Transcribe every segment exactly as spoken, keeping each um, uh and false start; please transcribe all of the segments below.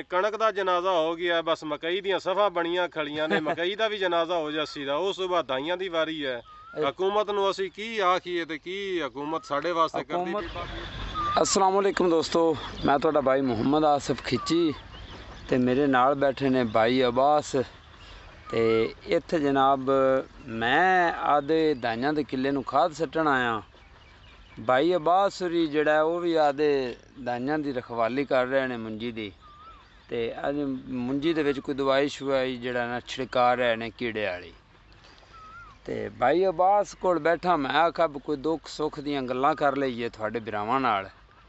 कणक का जनाजा हो गया, बस मकई दी सफा बनिया खड़ियां ने, मकई का भी जनाजा हो जासी दा, उस बाद दाइयां दी वारी है। हुकूमत नूं असीं की आखीए ते की हुकूमत साडे वास्ते करदी पई। अस्सलाम वालेकुम दोस्तों, मैं तुहाडा भाई मुहम्मद आसिफ खिची ते मेरे नाल बैठे ने भाई अब्बास। ते इत्थे जनाब मैं आदे दाइयां दे किले नूं खाद सट्टण आया। भाई अब्बास होरी जिहड़ा है वो भी आदे दाइयां दी रखवाली कर रहे ने मुंजी दी। ते अज मुंजी दे विच कोई दवाई शवाई जिहड़ा ना छिड़का रहे ने कीड़े वाली। ते भाई अब्बास कोल बैठा, मैं आखा कोई दुख सुख दियां गल्लां कर लईए तुहाडे भरावां नाल।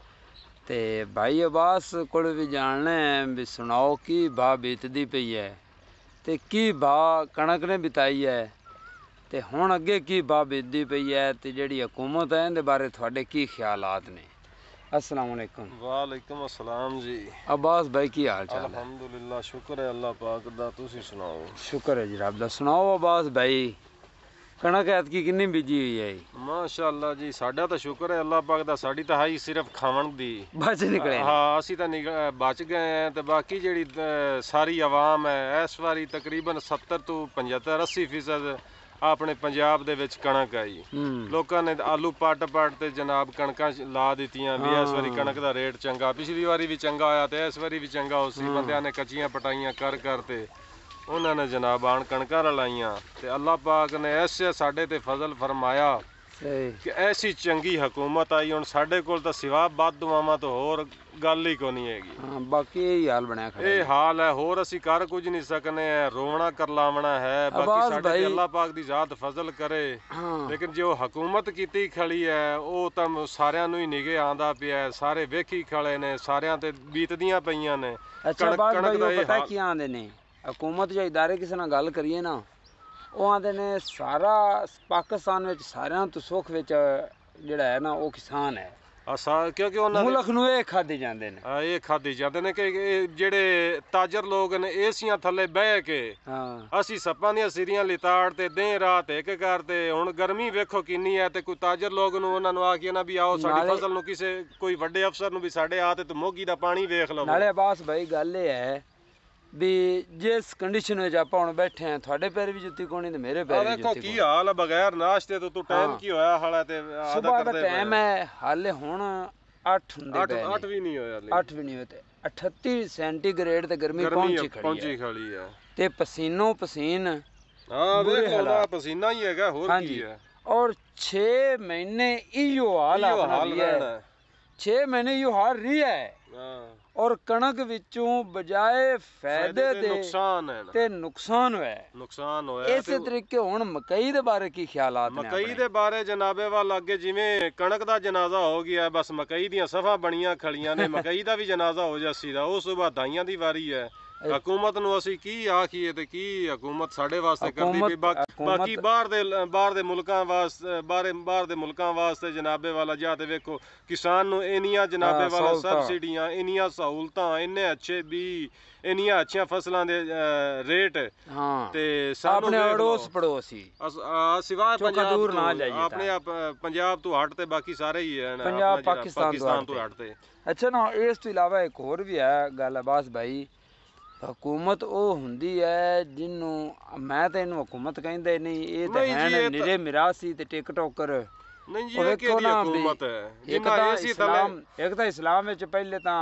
ते भाई अब्बास कोल भी जानना है भी सुनाओ की भाव बीतदी पई है ते की भाव कणक ने बिताई है ते हुण अगे की भाव बीतदी पई है ते जिहड़ी हुकूमत है इहदे बारे तुहाडे की ख्यालात ने। अस्सलाम वालेकुम। वालेकुम अस्सलाम जी। अब्बास भाई की हाल चाल है? अल्हम्दुलिल्लाह, शुक्र है अल्लाह पाक दा, तुसी सुनाओ? शुक्र है जी रब दा। सुनाओ अब्बास भाई, कणक ऐतकी किन्नी बीजी हुई है? माशाअल्लाह जी, साडा तो शुक्र है अल्लाह पाक दा, साडी तो हाई सिर्फ खावन दी बच निकले। हाँ, असी तो बच गए हैं। तो बाकी जिहड़ी सारी आवाम है इस बारी तकरीबन सत्तर तो पचहत्तर अस्सी फीसद अपने पंजाब दे विच कणक आई। लोकां ने आलू पट पट ते जनाब कणकां ला दित्तियां भी इस बारी कणक दा रेट चंगा, पिछली वारी भी चंगा आया ते इस बारी भी चंगा हो सी। बंदियां ने कच्चियां पटाइयां कर कर ते उन्होंने जनाब आन कणकां रलाइयां ते अल्लाह पाक ने ऐसे साडे ते फजल फरमाया कि ऐसी चंगी हुकूमत आई। हुण साडे कोल तां सिवा बद दुआवां तो होर गल ही कोनी हैगी। हाँ, बाकी यही हाल बनया खड़ा है। ये हाल है, होर असी कर कुछ नहीं सकने, रोवना करलावना है। बाकी साडे ते अल्लाह पाक दी जात फजल करे। हाँ। लेकिन जो हुकूमत कीती खड़ी है वो तां सारियां नूं ही निगे आंदा पिया, सारे वेखी खड़े ने, सारियां ते बीतदियां पईयां ने। अच्छा बात भाई, वो पता की आंदे ने हुकूमत या इदारे किसी नाल गल करिए ना, वो आंदे ने सारा पाकिस्तान विच सारियां तो सुख विच जिहड़ा है ना वो किसान है। असा क्योंकि उन्हां मुल्क नूं ये खादी जांदे ने, हां ये खादी जांदे ने कि जिहड़े ताजर लोग ने एसियां थल्ले बह के असी सप्पां दियां सिरियां लिताड़ ते दें रात एक करते। हुण गर्मी वेखो किन्नी है ते कोई ताजर लोग नूं उन्हां नूं आखिए ना भी आओ साडी फसल नूं किसे कोई वड्डे अफसर नूं भी साडे आ ते मोगी दा पानी वेख लवो। नाले अब्बास भाई गल ये है भी जिस कंडीशन में आप हुण बैठे हैं, थोड़े पैर भी जुत्ती कोनी ते मेरे पैर भी जुत्ती की हाल है। बगैर नाश्ते तो तू टाइम की होया हाला ते सुबह दा टाइम है हाले हुण आठ हुंदे पे आठ भी नहीं होया ले आठ भी नहीं होए ते अठत्तीस सेंटीग्रेड ते गर्मी पहुंची खड़ी है पहुंची खड़ी है ते पसीनो पसीन। हां देख लो ना पसीना ही हैगा होर की है। और छह महीने इयो हाल है, छह महीने इयो हाल रही है। हां, और कणक विचों बजाए फायदे दे नुकसान है ते नुकसान होया नुकसान होया। इस तरीके हुण मकई दे बारे की ख्यालात ने? मकई दे बारे जनाबे वाल अगे जिवें कणक दा जनाजा हो गया, बस मकई दियां सफा बनियां खड़ियां ने, मकई दा भी जनाजा हो जासी दा, उस बाद दाइयां दी वारी है। हुकूमत नूं असीं की आखीए ते की हुकूमत साडे वास्ते करदी पई। बाकी बाहर दे बाहर दे मुल्कां वास्ते बाहर बाहर दे मुल्कां वास्ते जनाबे वाला जा ते वेखो किसान नूं इन्नियां जनाबे वाला सबसिडियां, इन्नियां सहूलतां, इन्ने अच्छे भी, इन्नियां अच्छियां फसलां दे रेट। हां ते अपने अड़ोस पड़ोसी सिवाय पंजाब ना जाइए, अपने पंजाब तो हट ते बाकी सारे ही है पंजाब पाकिस्तान तो हट ते। अच्छा ना, इस तो इलावा एक होर भी है गल अब्बास भाई, हुकूमत वो हुंदी है जिन्हों मैं तो इन्हूं हुकूमत कहिंदे नहीं, ये तो है निरे मिरासी ते टिकटॉकर। नहीं जी, ये केड़ी हुकूमत है? एक तो इस्लाम एक तो इस्लाम विच पहले तो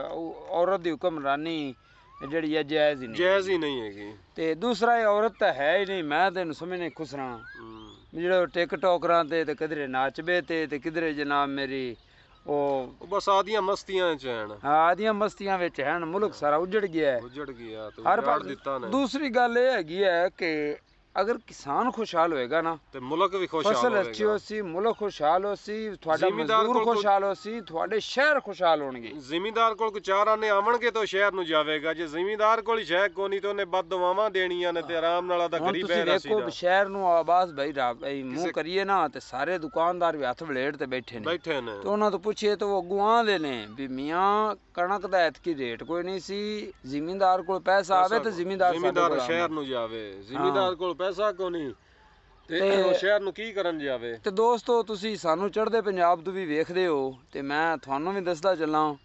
औरत दी हुक्मरानी जिहड़ी है जायज़ ही नहीं, जायज़ ही नहीं हैगी। ते दूसरा औरत तो है ही नहीं। मैं तो समझने खुसरा जिहड़े टिकटॉकरां ते ते किधरे नाचबे ते ते किधरे जनाब मेरी ओ बस आदियां मस्तियां च हैं। हाँ, आदियां मस्तियां विच हैं, मुल्क सारा उजड़ गया है, उजड़ गया तो हर पास दिता ने। दूसरी गल ये हैगी है कि अगर किसान खुशहाल होएगा ना ते मुल्क भी खुशहाल होएगा, फसल अच्छी होसी, मुल्क खुशहाल होसी, थोड़ा मजदूर खुशहाल होसी, थोड़े शहर खुशहाल होणगे। जिमींदार कोल को चार आने आवणगे तो शहर नु जावेगा, जे जिमींदार कोल शहर कोनी तो ने बद दुआवां देणियां ने ते आराम नाल दा गरीब है रसी दा। देखो शहर नु आवाज भाई भाई मुंह करिए ना ते सारे दुकानदार भी हथ वलेड़ ते बैठे ने बैठे ने तो उन्हां तो पूछिए तो वो अगुआं दे ने भी मियां कणक दा ऐतकी रेट कोई नहीं सी, जिमींदार कोल पैसा आवे ते जिमींदार जिमींदार शहर नु जावे, जिमींदार कोल पैसा कोनी ते शहर नूं की करन जावे। ते दोस्तों तुसी सानू चढ़दे पंजाब तो भी वेखदे हो ते मैं थानू भी दसदा चलां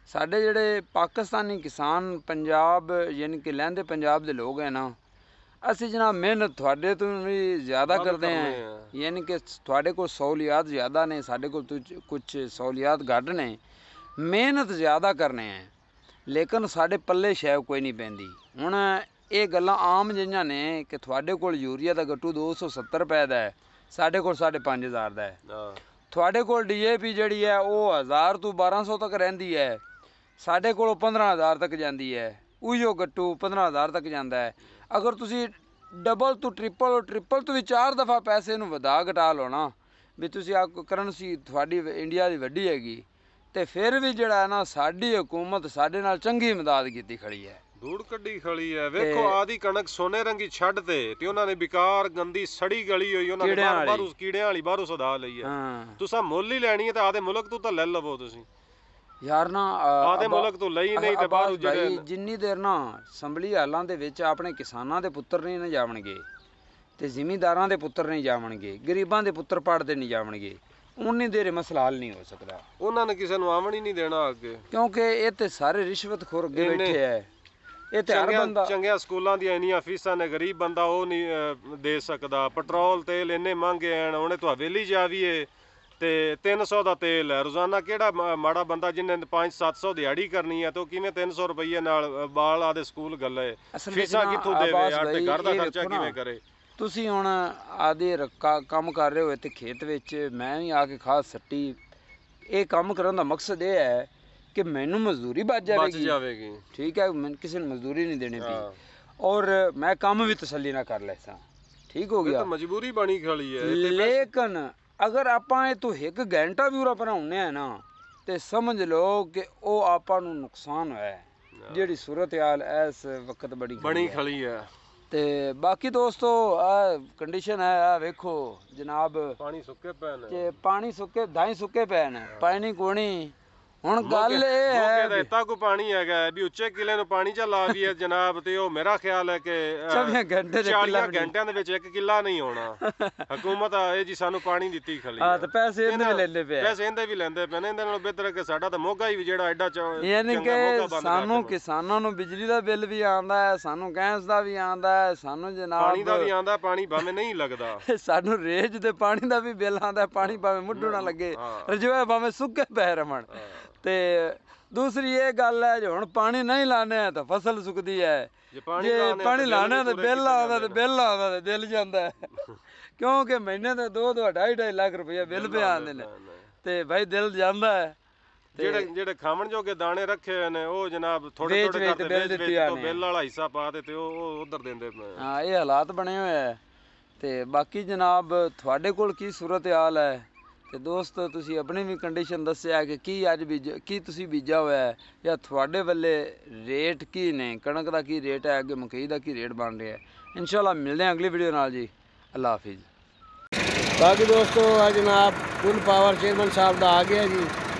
ਸਾਡੇ ਜਿਹੜੇ ਪਾਕਿਸਤਾਨੀ ਕਿਸਾਨ ਪੰਜਾਬ ਯਾਨੀ ਕਿ ਲਹਿੰਦੇ ਪੰਜਾਬ ਦੇ ਲੋਕ ਹੈ ਨਾ, ਅਸੀਂ ਜਨਾਬ ਮਿਹਨਤ ਤੁਹਾਡੇ ਤੋਂ ਵੀ ਜ਼ਿਆਦਾ ਕਰਦੇ ਹਾਂ, ਯਾਨੀ ਕਿ ਤੁਹਾਡੇ ਕੋਲ ਸਹੂਲੀਅਤ ਜ਼ਿਆਦਾ ਨੇ, ਸਾਡੇ ਕੋਲ ਕੁਝ ਸਹੂਲੀਅਤ ਘੱਟ ਨੇ, ਮਿਹਨਤ ਜ਼ਿਆਦਾ ਕਰਨੇ ਹੈ, ਲੇਕਿਨ ਸਾਡੇ ਪੱਲੇ ਸ਼ੈ ਕੋਈ ਨਹੀਂ ਪੈਂਦੀ। ਹੁਣ ਇਹ ਗੱਲਾਂ ਆਮ ਜਿਹੀਆਂ ਨੇ ਕਿ ਤੁਹਾਡੇ ਕੋਲ ਯੂਰੀਆ ਦਾ ਗੱਟੂ ਦੋ ਸੌ ਸੱਤਰ ਰੁਪਏ ਦਾ ਹੈ, ਸਾਡੇ ਕੋਲ ਸਾਢੇ ਪੰਜ ਹਜ਼ਾਰ ਦਾ ਹੈ। ਤੁਹਾਡੇ ਕੋਲ ਡੀ ਏ ਪੀ ਜਿਹੜੀ ਹੈ ਉਹ ਹਜ਼ਾਰ ਤੋਂ ਬਾਰਾਂ ਸੌ ਤੱਕ ਰਹਿੰਦੀ ਹੈ, ਸਾਡੇ ਕੋਲ ਪੰਦਰਾਂ ਹਜ਼ਾਰ ਤੱਕ ਜਾਂਦੀ ਹੈ। ਉਹੀਓ ਗੱਟੂ ਪੰਦਰਾਂ ਹਜ਼ਾਰ ਤੱਕ ਜਾਂਦਾ ਹੈ। ਅਗਰ ਤੁਸੀਂ ਡਬਲ ਤੋਂ ਟ੍ਰਿਪਲ ਟ੍ਰਿਪਲ ਤੋਂ ਵੀ ਚਾਰ ਦਫਾ ਪੈਸੇ ਨੂੰ ਵਧਾ ਘਟਾ ਲਓ ਨਾ, ਵੀ ਤੁਸੀਂ ਆ ਕਰੰਸੀ ਤੁਹਾਡੀ ਇੰਡੀਆ ਦੀ ਵੱਡੀ ਹੈਗੀ, ਤੇ ਫਿਰ ਵੀ ਜਿਹੜਾ ਨਾ ਸਾਡੀ ਹਕੂਮਤ ਸਾਡੇ ਨਾਲ ਚੰਗੀ ਇਮਦਾਦ ਕੀਤੀ ਖੜੀ ਹੈ, ਧੂੜ ਕੱਢੀ ਖੜੀ ਹੈ। ਵੇਖੋ ਆਦੀ ਕਣਕ ਸੋਨੇ ਰੰਗੀ ਛੱਡ ਤੇ ਤੇ ਉਹਨਾਂ ਨੇ ਬਿਕਾਰ ਗੰਦੀ ਸੜੀ ਗਲੀ ਹੋਈ, ਉਹਨਾਂ ਨੇ ਬਾਹਰੋਂ ਕੀੜਿਆਂ ਵਾਲੀ ਬਾਹਰੋਂ ਸਦਾ ਲਈ ਹੈ। ਤੁਸੀਂ ਮੁੱਲ ਹੀ ਲੈਣੀ ਹੈ ਤਾਂ ਆਦੇ ਮੁਲਕ ਤੋਂ ਤਾਂ ਲੈ ਲਵੋ ਤੁਸੀਂ ਯਾਰ ਨਾ, ਆਦੇ ਮੁਲਕ ਤੋਂ ਲਈ ਨਹੀਂ ਤੇ ਬਾਹਰੋਂ ਜਿਹੜੇ ਜਿੰਨੀ ਦੇਰ ਨਾ ਸੰਭਲੀ ਹਾਲਾਂ ਦੇ ਵਿੱਚ ਆਪਣੇ ਕਿਸਾਨਾਂ ਦੇ ਪੁੱਤਰ ਨਹੀਂ ਨਾ ਜਾਵਣਗੇ ਤੇ ਜ਼ਿਮੀਂਦਾਰਾਂ ਦੇ ਪੁੱਤਰ ਨਹੀਂ ਜਾਵਣਗੇ, ਗਰੀਬਾਂ ਦੇ ਪੁੱਤਰ ਪੜਦੇ ਨਹੀਂ ਜਾਵਣਗੇ, ਉਨੀ ਦੇਰ ਮਸਲਾ ਹੱਲ ਨਹੀਂ ਹੋ ਸਕਦਾ। ਉਹਨਾਂ ਨੇ ਕਿਸੇ ਨੂੰ ਆਵਣ ਹੀ ਨਹੀਂ ਦੇਣਾ ਅੱਗੇ, ਕਿਉਂਕਿ ਇਹ ਤੇ ਸਾਰੇ ਰਿਸ਼ਵਤਖੋਰ ਅੱਗੇ ਬੈਠੇ ਹੈ। ਇਹ ਤੇ ਹਰ ਬੰਦਾ ਚੰਗਿਆਂ ਸਕੂਲਾਂ ਦੀਆਂ ਇੰਨੀਆਂ ਫੀਸਾਂ ਨੇ, ਗਰੀਬ ਬੰਦਾ ਉਹ ਨਹੀਂ ਦੇ ਸਕਦਾ। ਪੈਟਰੋਲ ਤੇਲ ਇੰਨੇ ਮਹਿੰਗੇ ਹਨ, ਉਹਨੇ ਤੋਂ ਹਵੇਲੀ ਜਾਵੀਏ ਤੇ ਤਿੰਨ ਸੌ ਦਾ ਤੇਲ ਹੈ ਰੋਜ਼ਾਨਾ। ਕਿਹੜਾ ਮਾੜਾ ਬੰਦਾ ਜਿਹਨੇ ਪੰਜ ਸੱਤ ਸੌ ਦਿਹਾੜੀ ਕਰਨੀ ਹੈ ਤੇ ਉਹ ਕਿਵੇਂ ਤਿੰਨ ਸੌ ਰੁਪਈਏ ਨਾਲ ਬਾਲ ਆਦੇ ਸਕੂਲ ਗੱਲੇ, ਫੀਸਾਂ ਕਿੱਥੋਂ ਦੇਵੇ ਯਾਰ, ਤੇ ਘਰ ਦਾ ਖਰਚਾ ਕਿਵੇਂ ਕਰੇ। ਤੁਸੀਂ ਹੁਣ ਆਦੇ ਕੰਮ ਕਰ ਰਹੇ ਹੋ ਤੇ ਖੇਤ ਵਿੱਚ, ਮੈਂ ਵੀ ਆ ਕੇ ਖਾਸ ਸੱਟੀ, ਇਹ ਕੰਮ ਕਰਨ ਦਾ ਮਕਸਦ ਇਹ ਹੈ ਕਿ ਮੈਨੂੰ ਮਜ਼ਦੂਰੀ ਬਚ ਜਾਵੇਗੀ ਜਾਵੇਗੀ ਠੀਕ ਹੈ, ਮੈਨੂੰ ਕਿਸੇ ਨੂੰ ਮਜ਼ਦੂਰੀ ਨਹੀਂ ਦੇਣੀ ਪਈ, ਔਰ ਮੈਂ ਕੰਮ ਵੀ ਤਸੱਲੀ ਨਾਲ ਕਰ ਲੈਸਾਂ, ਠੀਕ ਹੋ ਗਿਆ। ਮਜਬੂਰੀ ਬਣੀ ਖੜੀ ਹੈ। ਲੇਕਿਨ ਅਗਰ ਆਪਾਂ ਇਹ ਤੋਂ ਇੱਕ ਘੰਟਾ ਵੀ ਉਰਾ ਬਣਾਉਂਦੇ ਆ ਨਾ, ਤੇ ਸਮਝ ਲਓ ਕਿ ਉਹ ਆਪਾਂ ਨੂੰ ਨੁਕਸਾਨ ਹੋਇਆ ਹੈ। ਜਿਹੜੀ ਸੂਰਤ ਹਾਲ ਇਸ ਵਕਤ ਬੜੀ ਬਣੀ ਖੜੀ ਹੈ। ਤੇ ਬਾਕੀ ਦੋਸਤੋ ਆ ਕੰਡੀਸ਼ਨ ਹੈ, ਆ ਵੇਖੋ ਜਨਾਬ, ਪਾਣੀ ਸੁੱਕੇ ਪਏ ਨੇ, ਤੇ ਪਾਣੀ ਸੁੱਕੇ ਦਾਈ ਸੁੱਕੇ ਪਏ ਨੇ, ਪਾਣੀ ਕੋਣੀ। ਹੁਣ ਗੱਲ ਇਹ ਹੈ ਕਿ ਇੱਤਾ ਕੋ ਪਾਣੀ ਹੈਗਾ ਵੀ ਉੱਚੇ ਕਿਲੇ ਨੂੰ ਪਾਣੀ ਚ ਲਾ ਵੀ ਹੈ ਜਨਾਬ, ਤੇ ਉਹ ਮੇਰਾ ਖਿਆਲ ਹੈ ਕਿ ਚੌਵੀ ਘੰਟੇ ਦੇ ਚਾਲੀ ਘੰਟਿਆਂ ਦੇ ਵਿੱਚ ਇੱਕ ਕਿੱਲਾ ਨਹੀਂ ਹੋਣਾ। ਹਕੂਮਤ ਆ ਇਹ ਜੀ ਸਾਨੂੰ ਪਾਣੀ ਦਿੱਤੀ ਖਲੀ, ਹਾਂ ਤੇ ਪੈਸੇ ਇਹਦੇ ਵੀ ਲੈਂਦੇ ਪਏ, ਪੈਸੇ ਇਹਦੇ ਵੀ ਲੈਂਦੇ ਪਏ ਨੇ। ਇਹਦੇ ਨਾਲੋਂ ਬਿਹਤਰ ਕਿ ਸਾਡਾ ਤਾਂ ਮੋਗਾ ਹੀ ਜਿਹੜਾ ਐਡਾ ਯਾਨੀ ਕਿ ਸਾਨੂੰ ਕਿਸਾਨਾਂ ਨੂੰ ਬਿਜਲੀ ਦਾ ਬਿੱਲ ਵੀ ਆਉਂਦਾ ਹੈ, ਸਾਨੂੰ ਗੈਸ ਦਾ ਵੀ ਆਉਂਦਾ ਹੈ, ਸਾਨੂੰ ਜਨਾਬ ਪਾਣੀ ਦਾ ਵੀ ਆਉਂਦਾ, ਪਾਣੀ ਭਾਵੇਂ ਨਹੀਂ ਲੱਗਦਾ, ਸਾਨੂੰ ਰੇਜ ਦੇ ਪਾਣੀ ਦਾ ਵੀ ਬਿੱਲ ਆਉਂਦਾ, ਪਾਣੀ ਭਾਵੇਂ ਮੁੱਢੋਂ ਨਾ ਲੱਗੇ, ਰਜੋਏ ਭਾਵੇਂ ਸੁੱਕੇ ਪੈ ਰਮਣ। ਤੇ ਦੂਸਰੀ ਇਹ ਗੱਲ ਹੈ, ਜੇ ਹੁਣ ਪਾਣੀ ਨਹੀਂ ਲਾਣੇ ਤਾਂ ਫਸਲ ਸੁੱਕਦੀ ਹੈ, ਜੇ ਪਾਣੀ ਲਾਣੇ ਤੇ ਬਿੱਲ ਆਉਂਦਾ ਤੇ ਬਿੱਲ ਆਉਂਦਾ ਤੇ ਦਿਲ ਜਾਂਦਾ ਹੈ। ਕਿਉਂਕਿ ਮਹੀਨੇ ਦੇ ਦੋ ਦੋ ਢਾਈ ਢਾਈ ਲੱਖ ਰੁਪਏ ਬਿੱਲ ਪਿਆ ਆਉਂਦੇ ਨੇ, ਤੇ ਭਾਈ ਦਿਲ ਜਾਂਦਾ ਹੈ। ਜਿਹੜੇ ਜਿਹੜੇ ਖਾਵਣ ਜੋਗੇ ਦਾਣੇ ਰੱਖੇ ਹੋਏ ਨੇ ਉਹ ਜਨਾਬ ਥੋੜੇ ਥੋੜੇ ਕਰਕੇ ਵੇਚ ਵੇਚ ਤੋਂ ਬਿੱਲ ਵਾਲਾ ਹਿੱਸਾ ਪਾ ਦੇ ਤੇ ਉਹ ਉਧਰ ਦਿੰਦੇ ਪਏ। ਹਾਂ ਇਹ ਹਾਲਾਤ ਬਣੇ ਹੋਏ ਹੈ। ਤੇ ਬਾਕੀ ਜਨਾਬ ਤੁਹਾਡੇ ਕੋਲ ਕੀ ਸੂਰਤ ਹਾਲ ਹੈ, ਤੇ ਦੋਸਤੋ ਤੁਸੀਂ ਆਪਣੀ ਵੀ ਕੰਡੀਸ਼ਨ ਦੱਸਿਆ ਕਿ ਕੀ ਅੱਜ ਬੀਜ ਕੀ ਤੁਸੀਂ ਬੀਜਾ ਹੋਇਆ ਹੈ, ਜਾਂ ਤੁਹਾਡੇ ਵੱਲੇ ਰੇਟ ਕੀ ਨੇ, ਕਣਕ ਦਾ ਕੀ ਰੇਟ ਹੈ, ਅੱਗੇ ਮਕਈ ਦਾ ਕੀ ਰੇਟ ਬਣ ਰਿਹਾ ਹੈ। ਇਨਸ਼ਾਅੱਲਾ ਮਿਲਦੇ ਹਾਂ ਅਗਲੀ ਵੀਡੀਓ ਨਾਲ ਜੀ। ਅੱਲਾ ਹਾਫਿਜ਼। ਬਾਕੀ ਦੋਸਤੋ ਆ ਜਨਾਬ ਫੁੱਲ ਪਾਵਰ ਚੇਅਰਮੈਨ ਸਾਹਿਬ ਦਾ ਆ ਗਿਆ ਜੀ।